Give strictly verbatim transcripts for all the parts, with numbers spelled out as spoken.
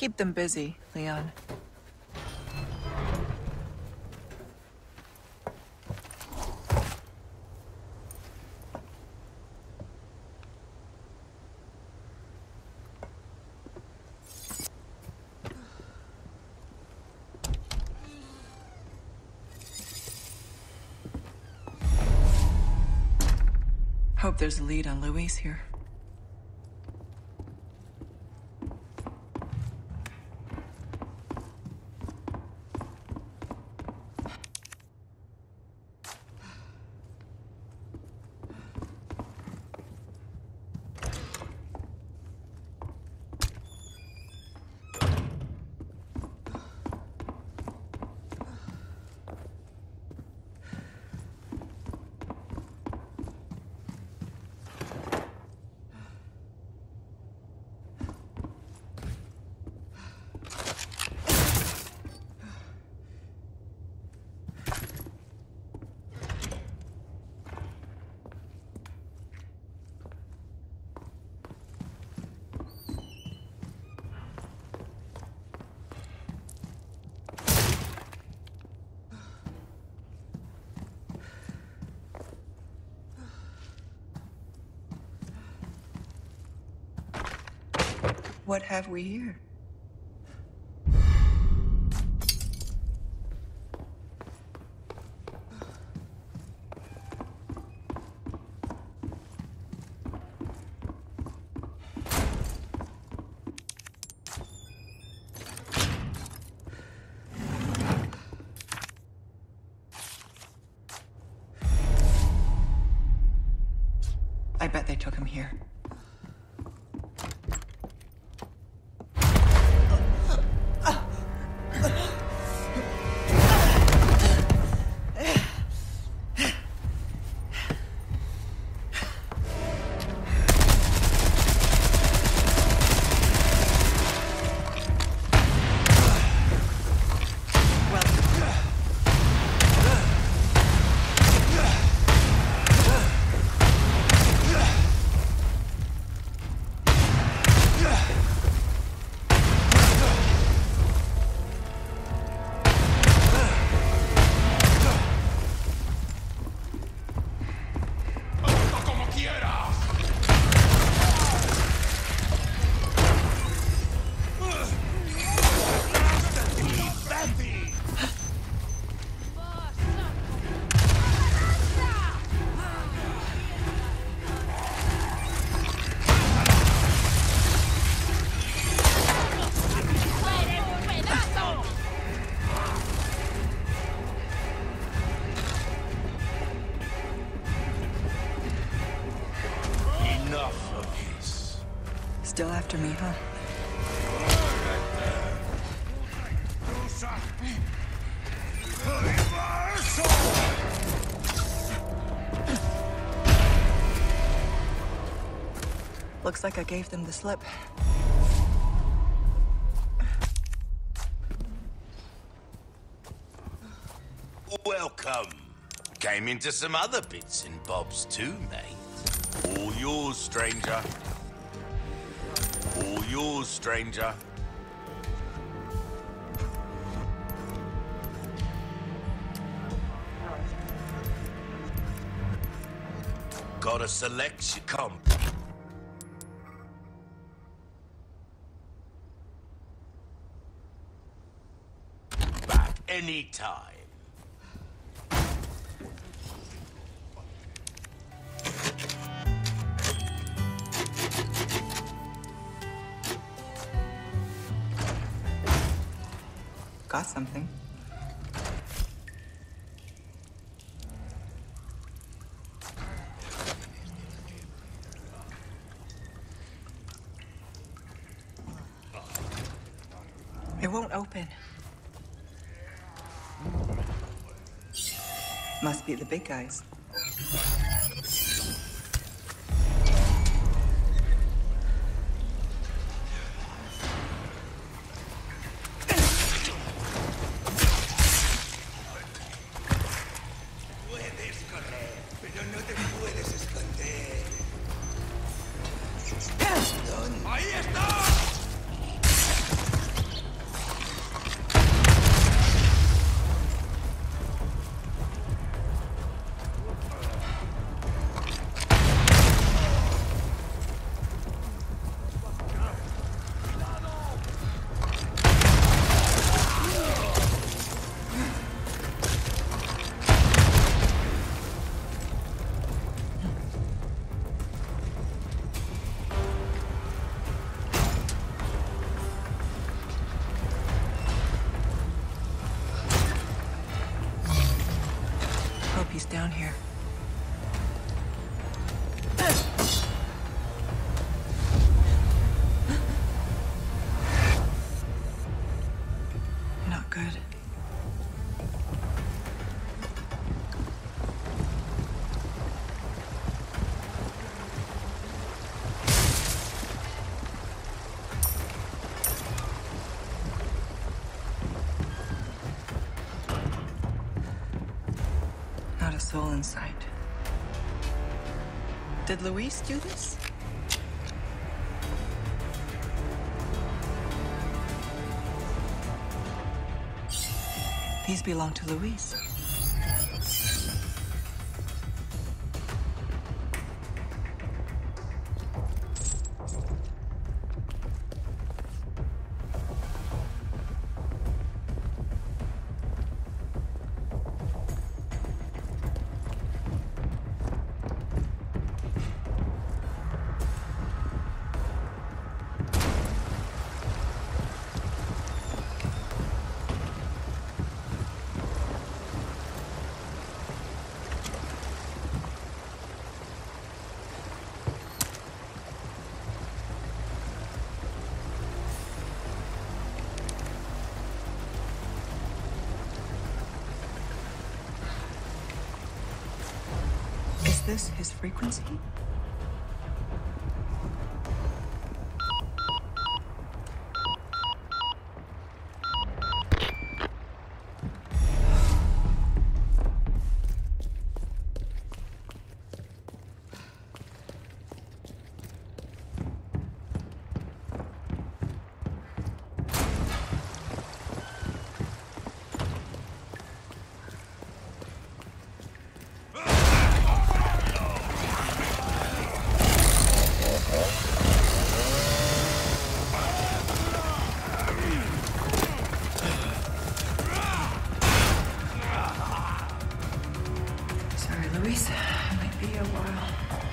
Keep them busy, Leon. Hope there's a lead on Luis here. What have we here? I bet they took him here. Still after me, huh? Looks like I gave them the slip. Welcome. Came into some other bits and bobs too, mate. All yours, stranger. All yours, stranger. Got a selection comp. Back anytime. Got something. It won't open. Must be the big guys. ¡Ahí está! Not good. Not a soul in sight. Did Luis do this? These belong to Luis. Is this his frequency? Luis, it might be a while.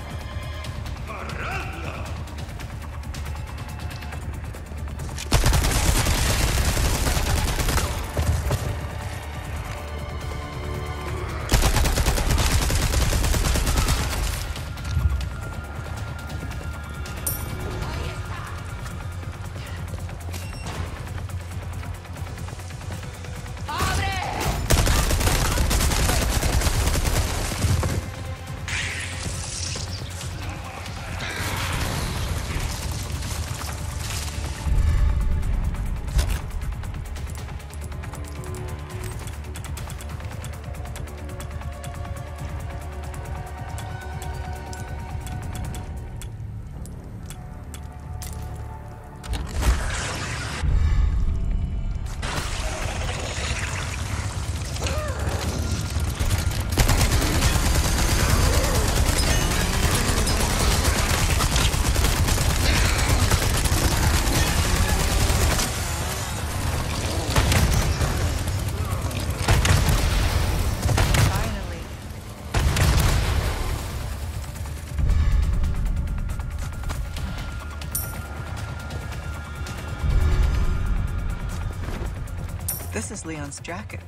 This is Leon's jacket.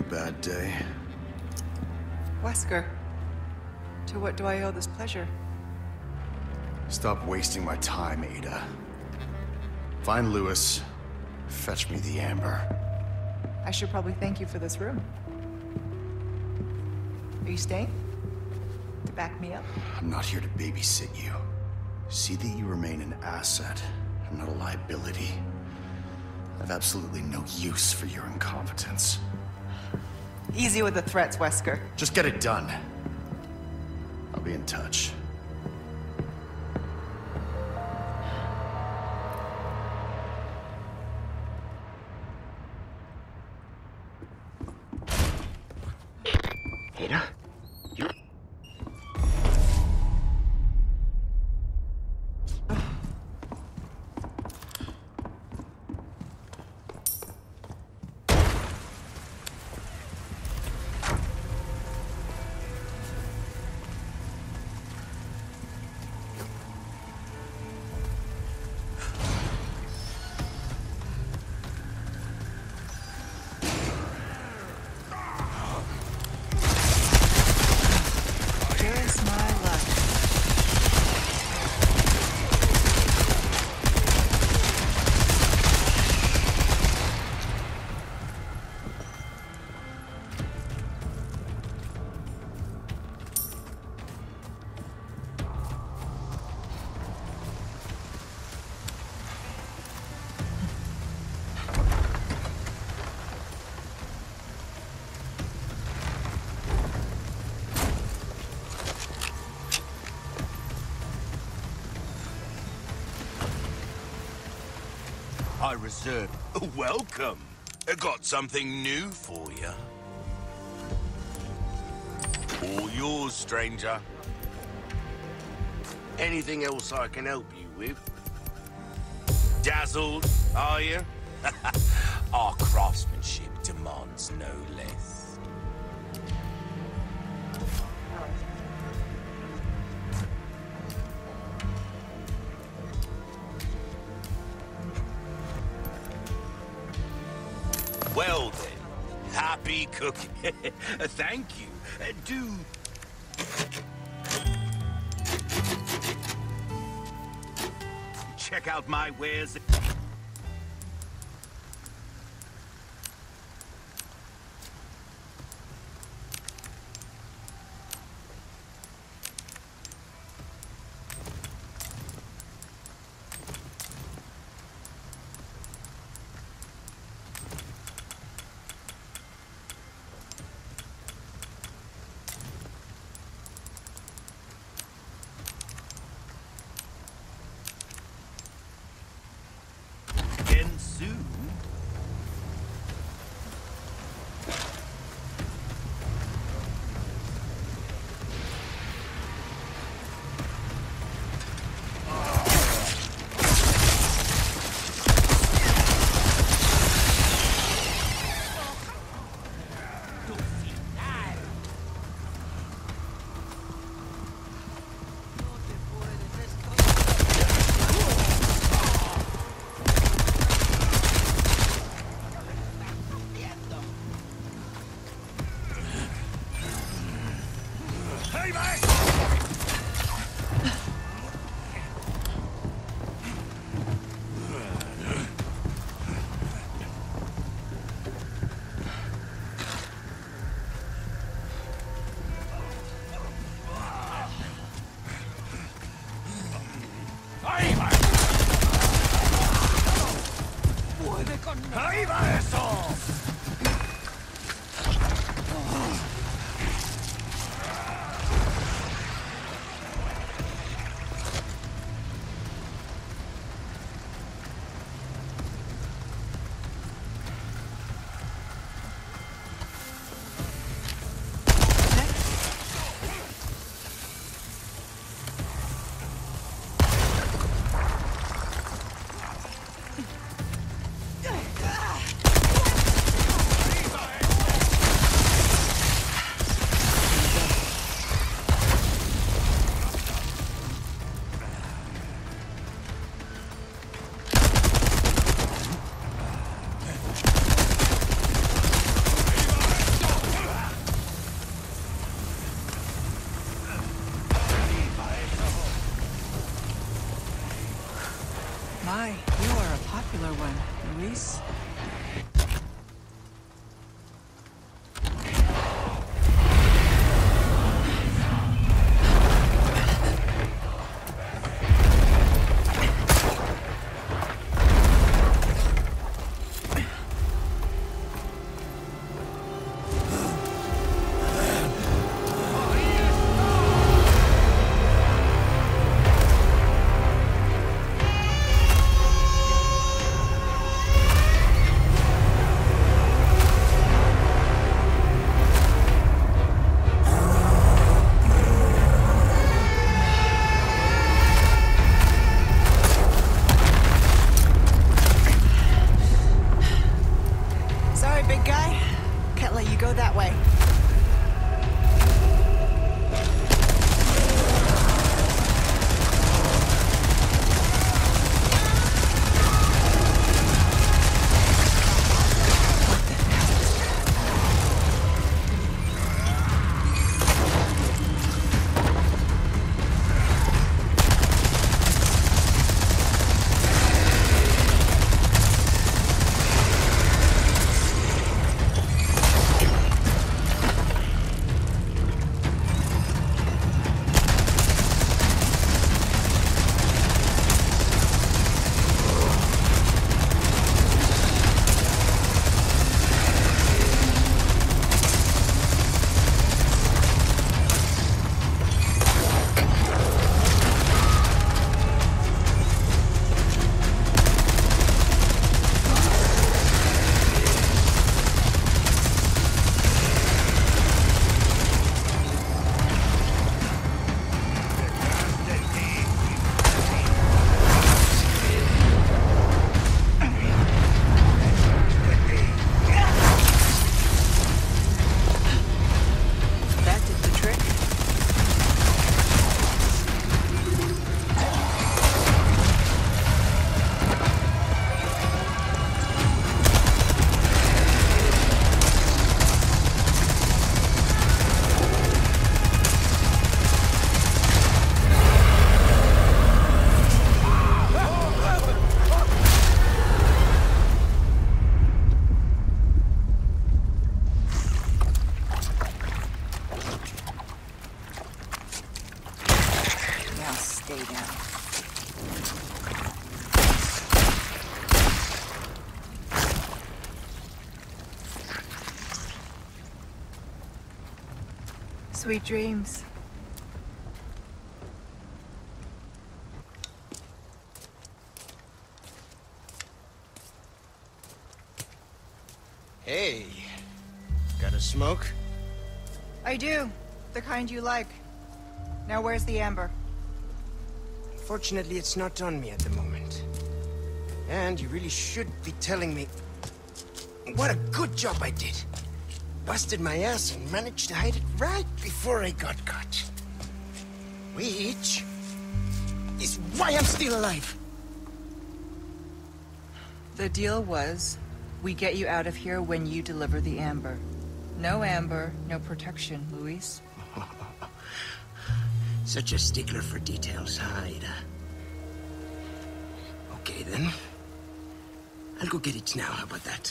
bad day? Wesker, to what do I owe this pleasure? Stop wasting my time, Ada. Find Lewis. Fetch me the amber. I should probably thank you for this room. Are you staying? To back me up? I'm not here to babysit you. See that you remain an asset, and not a liability. I have absolutely no use for your incompetence. Easy with the threats, Wesker. Just get it done. I'll be in touch. Ada? You... Just my luck. I reserve. Welcome. I got something new for you. All yours, stranger. Anything else I can help you with? Dazzled, are you? Our craftsmanship demands no less. Well then, happy cooking. Thank you. Uh, do... check out my wares. My, you are a popular one, Luis. Big guy, can't let you go that way. Stay down. Sweet dreams. Hey, got a smoke? I do. The kind you like. Now where's the amber? Fortunately, it's not on me at the moment. And you really should be telling me what a good job I did. Busted my ass and managed to hide it right before I got caught. Which is why I'm still alive. The deal was, we get you out of here when you deliver the amber. No amber, no protection, Luis. Such a stickler for details, huh, Ada? Okay, then. I'll go get it now, how about that?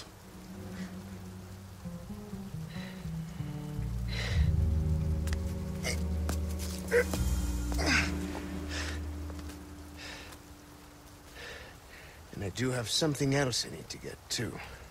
And I do have something else I need to get, too.